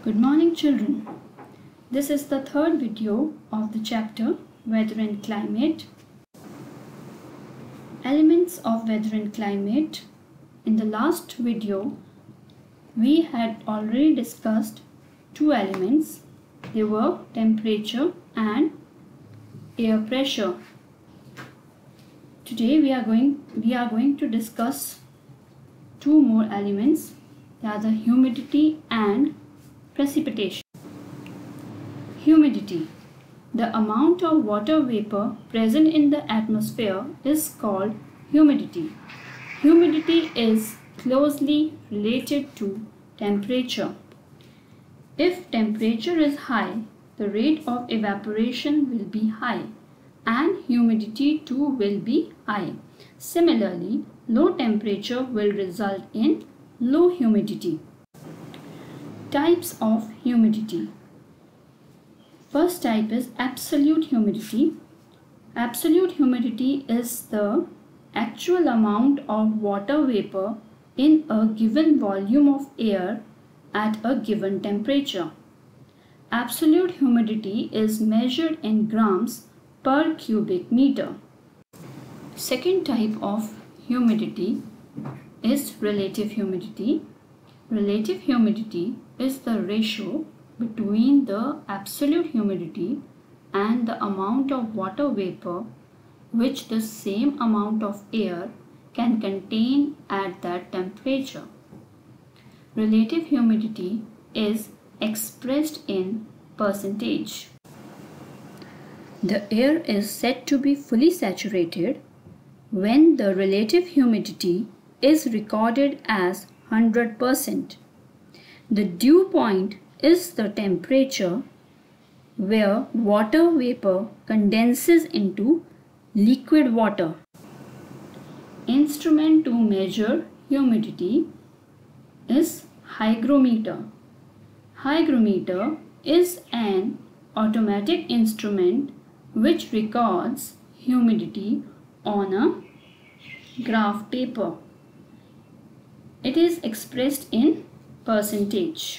Good morning, children. This is the third video of the chapter Weather and Climate. Elements of weather and climate. In the last video, we had already discussed two elements. They were temperature and air pressure. Today we are going to discuss two more elements. They are the humidity and precipitation. Humidity. The amount of water vapor present in the atmosphere is called humidity. Humidity is closely related to temperature. If temperature is high, the rate of evaporation will be high and humidity too will be high. Similarly, low temperature will result in low humidity. Types of humidity. First type is absolute humidity. Absolute humidity is the actual amount of water vapor in a given volume of air at a given temperature. Absolute humidity is measured in grams per cubic meter. Second type of humidity is relative humidity. Relative humidity is the ratio between the absolute humidity and the amount of water vapor which the same amount of air can contain at that temperature. Relative humidity is expressed in percentage. The air is said to be fully saturated when the relative humidity is recorded as 100%. The dew point is the temperature where water vapor condenses into liquid water. Instrument to measure humidity is hygrometer. Hygrometer is an automatic instrument which records humidity on a graph paper. It is expressed in percentage.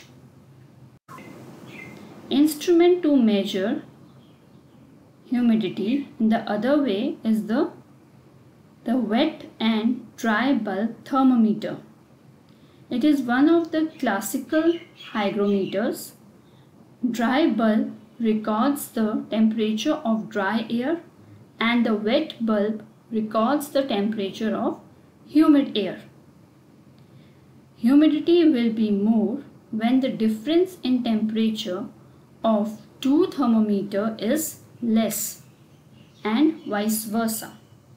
Instrument to measure humidity in the other way is the wet and dry bulb thermometer. It is one of the classical hygrometers. Dry bulb records the temperature of dry air and the wet bulb records the temperature of humid air. Humidity will be more when the difference in temperature of two thermometers is less and vice versa.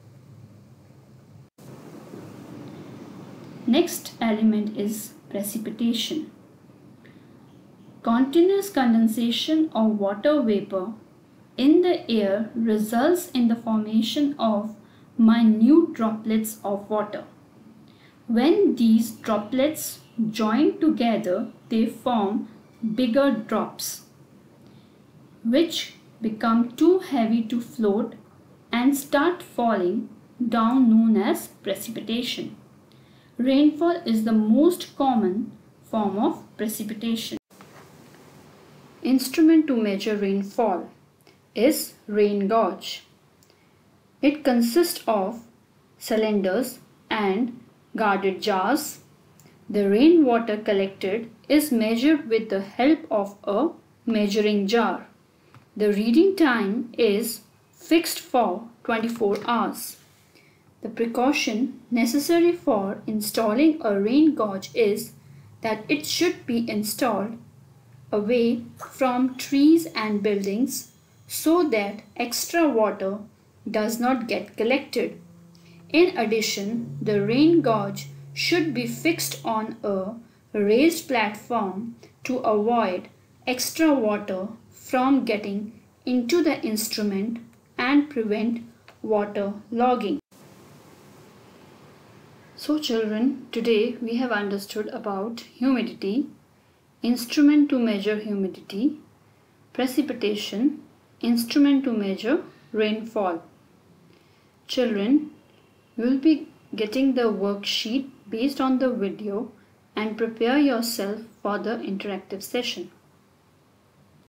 Next element is precipitation. Continuous condensation of water vapor in the air results in the formation of minute droplets of water. When these droplets join together, they form bigger drops, which become too heavy to float and start falling down, known as precipitation. Rainfall is the most common form of precipitation. Instrument to measure rainfall is rain gauge. It consists of cylinders and guarded jars. The rainwater collected is measured with the help of a measuring jar. The reading time is fixed for 24 hours. The precaution necessary for installing a rain gauge is that it should be installed away from trees and buildings so that extra water does not get collected. In addition, the rain gauge should be fixed on a raised platform to avoid extra water from getting into the instrument and prevent water logging. So children, today we have understood about humidity, instrument to measure humidity, precipitation, instrument to measure rainfall. Children, you will be getting the worksheet based on the video and prepare yourself for the interactive session.